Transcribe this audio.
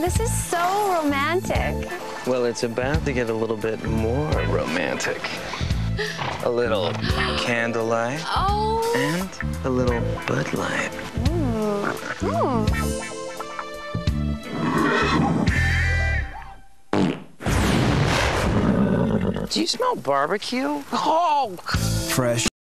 This is so romantic. Well, it's about to get a little bit more romantic. A little candlelight. Oh. And a little Bud Light. Do you smell barbecue? Oh! Fresh.